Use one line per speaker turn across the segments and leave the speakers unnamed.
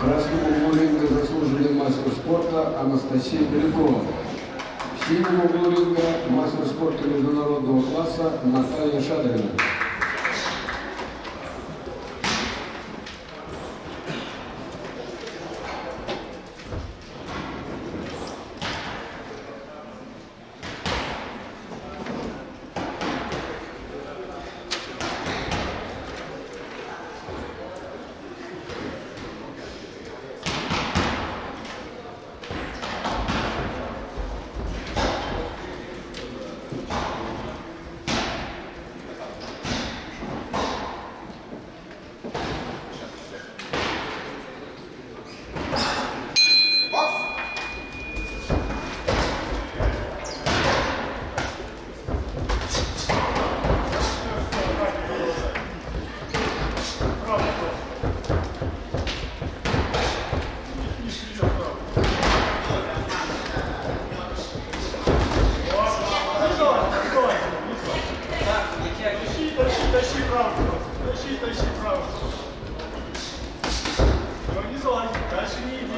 красному углу ринга заслуженный мастер спорта Анастасия Белякова. В синем углу ринга мастер спорта международного класса Наталья Шадрина.
Тащи право. Не залазь, дальше не иди.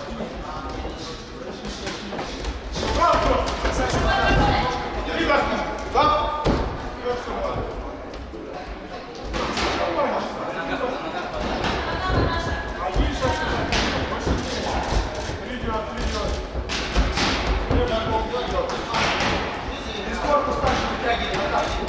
Право! Иди так. Так. Один шаг. Придет. И сколько старше вытягивай на тачку.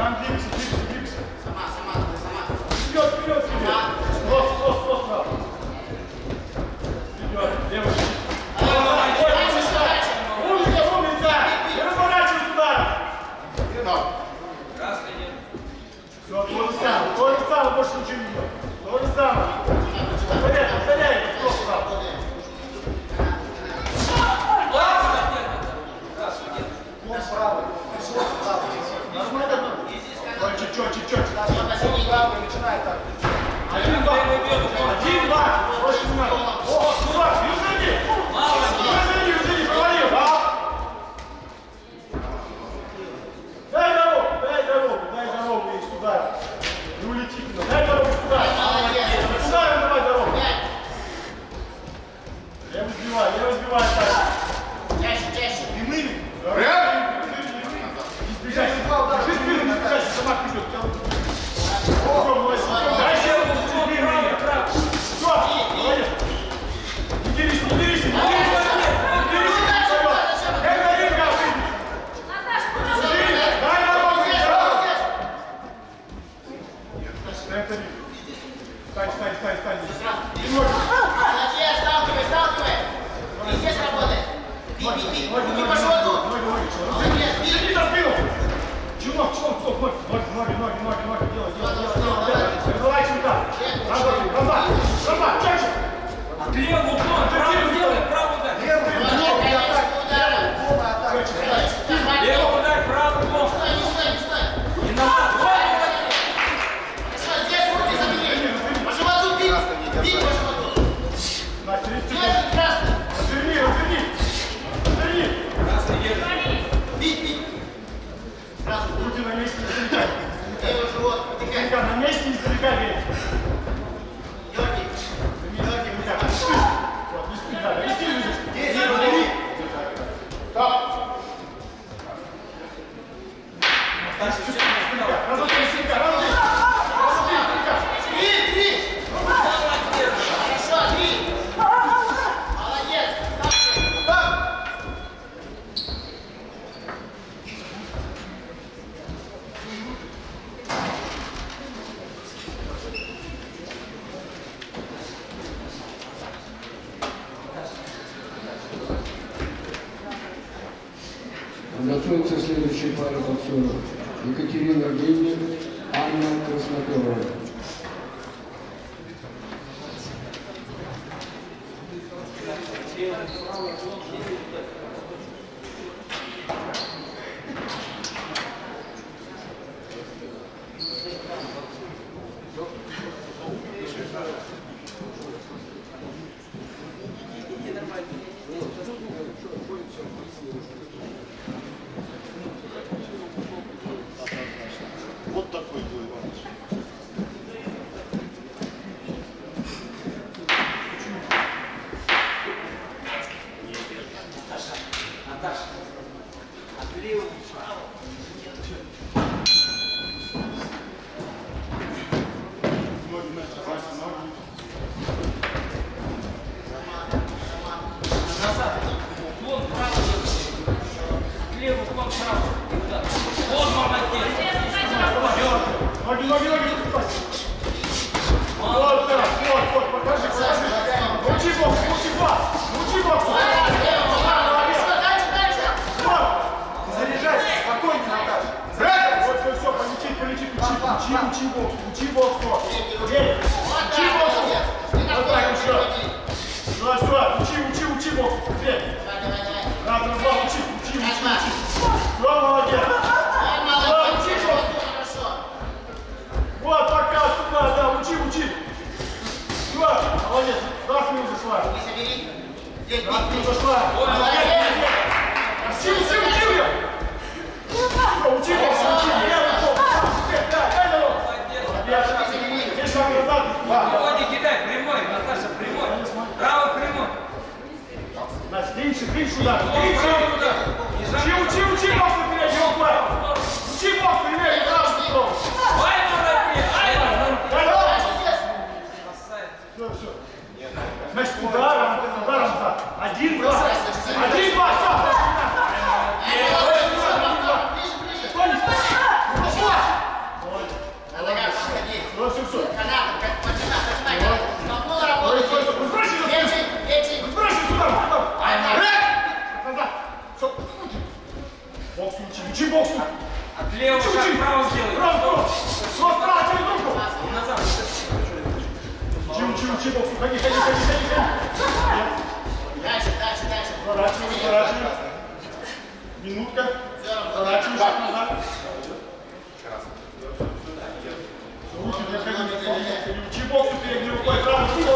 Там двигайся, двигайся. Сама. Вперед, вперед. Лос, справа. Вперед, левый. Умница! Не разворачивайся сюда! Все, то же самое, больше ничего не делай. То же самое. Повторяй, кто справа. Чуть-чуть. Начинай так. 1-2. Больше не надо. О, сюда, юзани, провалил. Дай дорогу ей сюда. Не улети туда. Дай дорогу сюда. Сюда давай дорогу. Лево сбивай так.
Чаще.
Прямыми. Не сбежайся. Держи спину, не сбежайся, сама вперед. Дальше все, молодец. Не дерись. Дай дорогу. Стань.
Молодец, сталкивай. И здесь работает. Бей. Руки по животу. Молодец, бей.
Иди за спину. Чумак, ноги, делай. Разворачивай так. Назад, чаще.
Левый уклон, правый удар.
Левый
удар, правый уклон.
Стой.
И назад.
Здесь руки забери. По животу бей по животу.
На 30 секунд.
Держи, красный.
Разверни.
Красный держи.
Бей. Сразу.
Руки на месте не залегай.
Левый живот, потекай.
На месте не залегай.
Дёрни.
Вот, не спи, надо. Не спи. Стоп. Разок пересека.
Три. Хорошо, 3. Молодец.
Готовится следующая пара боксеров. Екатерина Гейнер, Анна Красноперова.
Вот такой был Иваныч.
Наташа. От левого вправо.
Ноги ноги.
Назад. Уклон вправо. От левого уклон вправо. Вот молодец.
Ноги. Вот, покажи. Научи бокс.
Дальше.
Заряжайся, спокойно, Наташа. Все, учи боксу. Едь. Учи боксу. Вот так еще. Сюда. Учи боксу. Раз, два, учи. Все, молодец. Учи боксу. Вот, пока сюда, да, учи. Все, молодец. Раз минут зашла. Раз минут зашла. Учи ее. Учи боксу. Дай дорогу. Молодец. Шаг назад.
Его не кидай, прямой, Наташа, прямой. Право прямой.
Настя, клинч сюда. Учи боксу вперед, не упай. Учи боксу вперед, не сразу стол.
Ай, молодец.
Дай дорогу. Все. Значит, ударом назад. 1-2. 1-2, все.
Ближе.
Кто не
Дальше, дальше, дальше.
Разворачивай, разворачивай. Минутка. Разворачивай, шаг назад. Руки для ходьбы. Чебоксу передней рукой, правую сторону.